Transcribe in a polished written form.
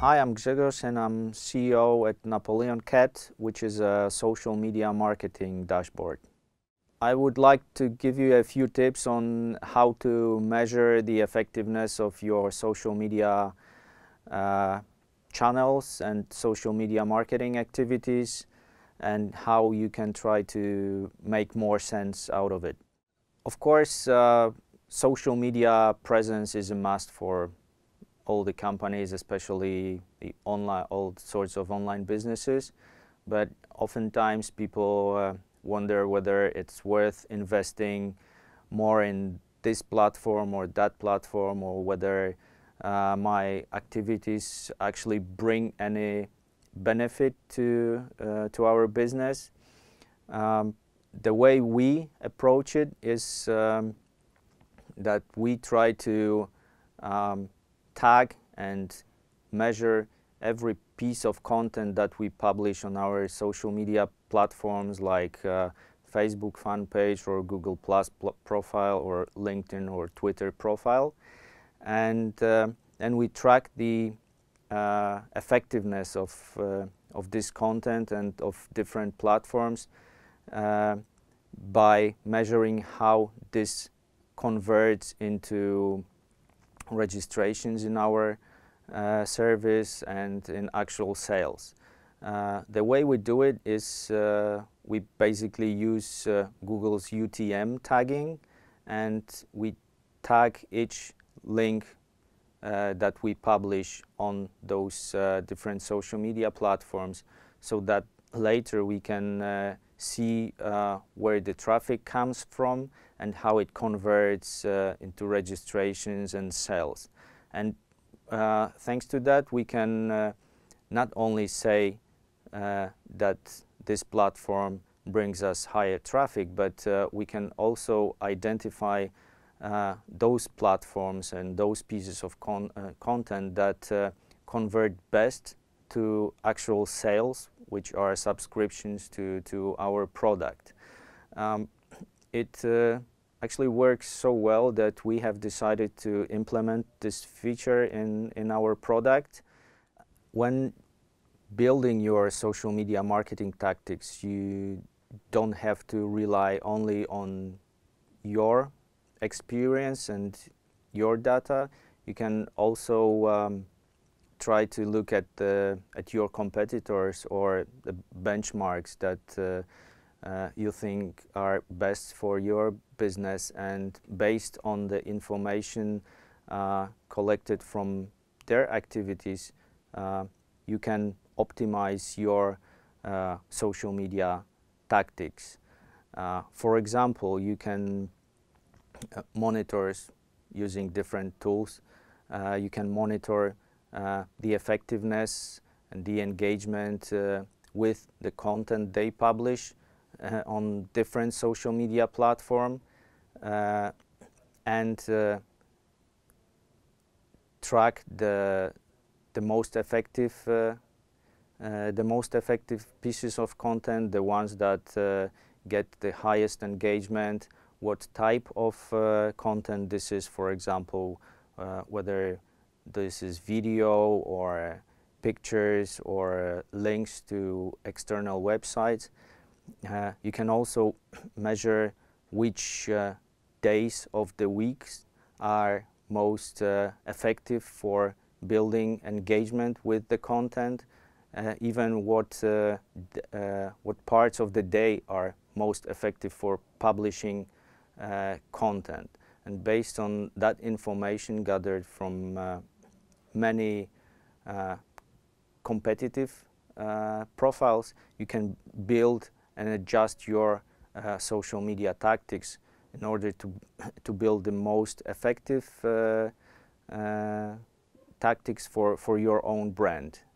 Hi, I'm Grzegorz and I'm CEO at Napoleon Cat, which is a social media marketing dashboard. I would like to give you a few tips on how to measure the effectiveness of your social media channels and social media marketing activities, and how you can try to make more sense out of it. Of course, social media presence is a must for all the companies, especially the online, all sorts of online businesses. But oftentimes people wonder whether it's worth investing more in this platform or that platform, or whether my activities actually bring any benefit to our business. The way we approach it is that we try to tag and measure every piece of content that we publish on our social media platforms like Facebook fan page or Google Plus profile or LinkedIn or Twitter profile, and we track the effectiveness of this content and of different platforms by measuring how this converts into registrations in our service and in actual sales. The way we do it is we basically use Google's UTM tagging, and we tag each link that we publish on those different social media platforms, so that later we can see where the traffic comes from and how it converts into registrations and sales. And thanks to that, we can not only say that this platform brings us higher traffic, but we can also identify those platforms and those pieces of content that convert best to actual sales, which are subscriptions to our product. It actually works so well that we have decided to implement this feature in our product. When building your social media marketing tactics, you don't have to rely only on your experience and your data. You can also try to look at your competitors or the benchmarks that you think are best for your business, and based on the information collected from their activities, you can optimize your social media tactics. For example, you can monitor using different tools. You can monitor the effectiveness and the engagement with the content they publish on different social media platforms, and track the most effective pieces of content, the ones that get the highest engagement, what type of content this is, for example, whether this is video or pictures or links to external websites. You can also measure which days of the weeks are most effective for building engagement with the content, even what parts of the day are most effective for publishing content. And based on that information gathered from many competitive profiles, you can build and adjust your social media tactics in order to build the most effective tactics for your own brand.